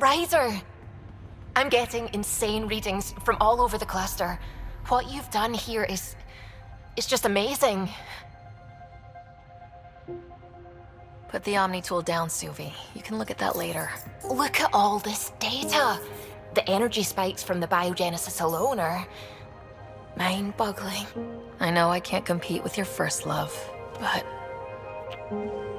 Ryder! I'm getting insane readings from all over the cluster. What you've done here is just amazing. Put the Omni tool down, Suvi. You can look at that later. Look at all this data. The energy spikes from the biogenesis alone are mind-boggling. I know I can't compete with your first love, but